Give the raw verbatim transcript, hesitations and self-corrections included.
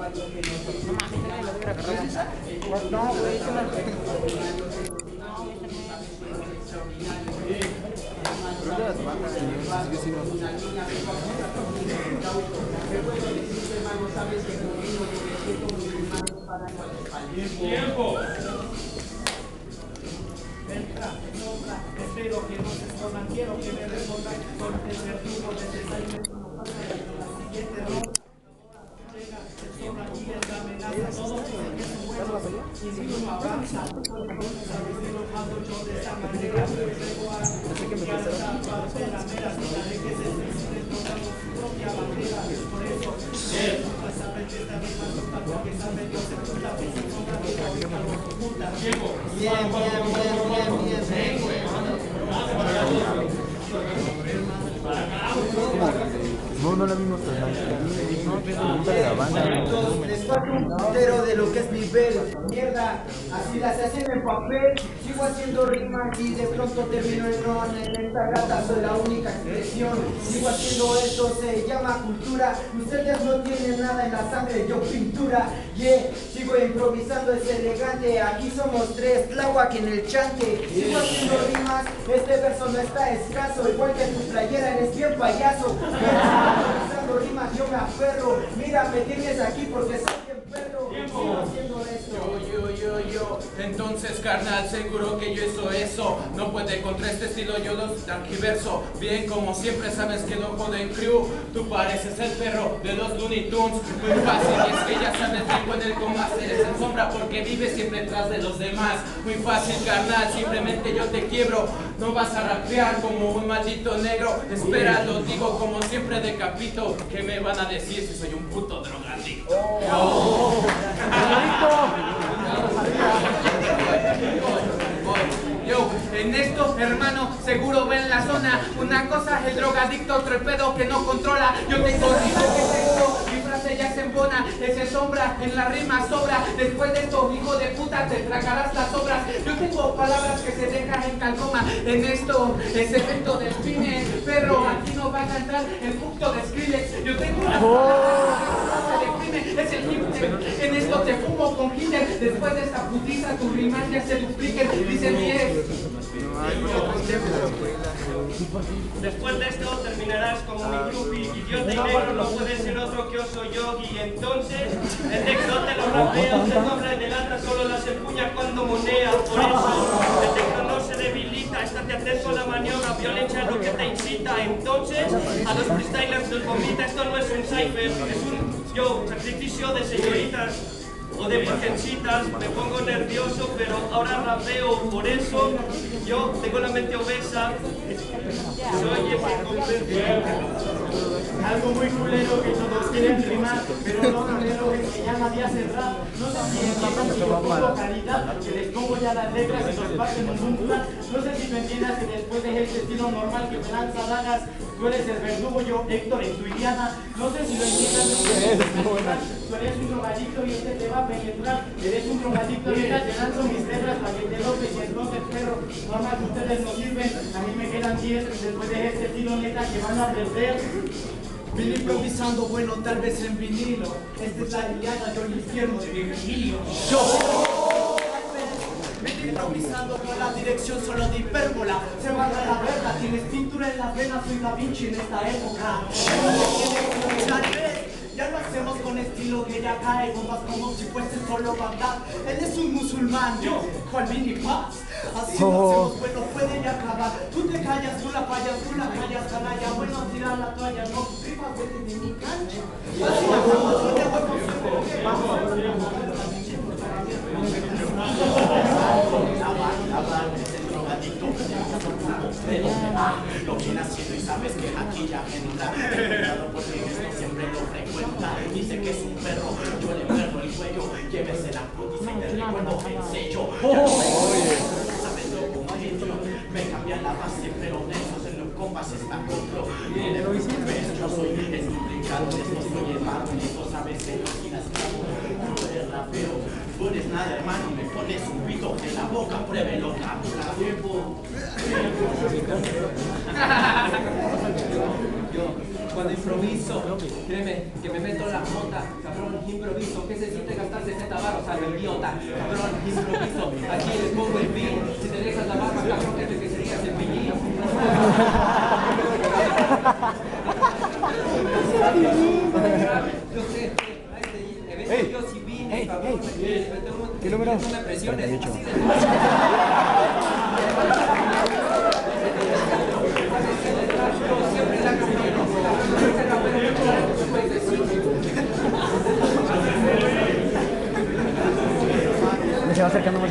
No, güey, eso no. ¡Tiempo! Espero que no se escondan, quiero que me respondan con el verdugo necesario. La siguiente ronda. Llega el sobra y el amenaza. Todos dicen que es un huevo y si uno avanza, sabes que lo hago yo de esa manera. Luego a la parte de la mera cita de que se suiciden tocando su propia bandera. Por eso, saben que esta misma ruta porque saben Dios se puta que se sobra que ahorita no se puta. Tiempo. Bien, bien, bien, bien, bien, bien. No, no la misma la banda. Les falta un puntero de lo que es nivel. Mierda, así las hacen en papel. Sigo haciendo rimas y de pronto termino en ron. En esta gata soy la única expresión. Sigo haciendo esto, se llama cultura. Ustedes no tienen nada en la sangre, yo pintura. Yeah, sigo improvisando, es elegante. Aquí somos tres, Tláhuac en el chante. Sigo haciendo rimas, este verso no está escaso. Igual que tu playera, eres bien payaso. Improvisando rimas, yo me aferro. Mira, me tienes aquí porque soy bien perro. Sigo haciendo esto. Yo, yo, yo, yo. Entonces, carnal, seguro que yo hizo eso. No puede contra este estilo, yo los tranquiverso. Bien, como siempre sabes que no joden crew. Tú pareces el perro de los Looney Tunes. Muy fácil, y es que ya sabes que con el coma eres en sombra porque vives siempre detrás de los demás. Muy fácil, carnal, simplemente yo te quiebro. No vas a rapear como un maldito negro. Espera, lo digo como siempre decapito. ¿Qué me van a decir si soy un puto drogadicto? Oh. Yo, en esto, hermano, seguro ven la zona. Una cosa es el drogadicto, otro el pedo que no controla. Yo tengo rima que seguro, mi frase ya se embona. Ese sombra, en la rima sobra. Después de esto, hijo de puta, te tragarás las obras. Yo tengo palabras que se dejan en calcoma. En esto, ese efecto del cine, perro, aquí no va a cantar el punto de Skrillex. Yo tengo una palabra de crimen, es el Hitler. En esto te fumo con Hitler. Después de esta putiza, tus rimas ya se dupliquen. Dicen diez. Después de esto terminarás como mi groupie. Idiota y negro no puede ser otro que Oso Yogi. Entonces, el texto te lo rapea. Usted no habla de lata, solo las empuña cuando monea. Por eso, el texto no se debilita. Estate atento a la maniobra, violencia es lo que te incita. Entonces, a los freestylers los vomita. Esto no es un cypher, es un yo, sacrificio de señoritas o de virgencitas. Me pongo nervioso, pero ahora rapeo. Por eso yo tengo la mente obesa. Soy el que convence. Algo muy culero que todos quieren rimar, pero lo culero es que ya nadie hace rap. No sé si entiendan si yo pongo calidad, que les pongo ya las letras y los parten en un plan. No sé si me entiendas que después de este estilo normal que me lanza dagas, tú eres el verdugo, yo Héctor en tu Iliana. No sé si lo entiendas, tú eres un drogadicto y este te va a penetrar. Eres un drogadicto y te lanzo mis letras para que te lopes y entonces, perro, normal que ustedes no sirven. A mí me quedan diez después de este estilo neta que van a perder. Vine improvisando, bueno, tal vez en vinilo. Esta es la Iliana, yo el infierno de Virgilio. Yo vine improvisando con la dirección solo de hipérbola. Se va a la verga, tienes pintura en las venas, soy Da Vinci en esta época. Ya lo hacemos con estilo que ya cae, bombas como si fuese solo Bagdad. Él es un musulmán, yo, Juan Mini Paz. Así lo hacemos, bueno, puede ya acabar. Tú te callas, tú la fallas, tú la callas, canalla. Bueno, tira la toalla, no tripas, vete de mi cancha. Así la hacemos, no te vuelvo siempre. Vamos. La banda, es el drogadicto. Lo viene haciendo y sabes que aquí ya entra. Cuidado porque esto siempre lo frecuenta. Dice que es un perro, yo le perro el cuello. Llévese la putiza y te recuerdo el sello. Sabes lo como entro. Me cambian la base, pero esos en los compas está otro. Mire, yo soy el duplicado de esto, soy el barro y esto sabes que no giras clavo. No eres rapero, tú eres nada, hermano. Me pones un pito en la boca, pruébelo, cápula, tiempo. Yo, cuando improviso, créeme que me meto la mota, cabrón, improviso, ¿qué se siente gastar sesenta baros al idiota? Cabrón, improviso, aquí les pongo el beat, si te dejas la barba, cabrón, que te que serías el pillín. Yo sé, a este evento yo sí vine, cabrón, ¿qué número? No me presiones, así de Me se va acercando más.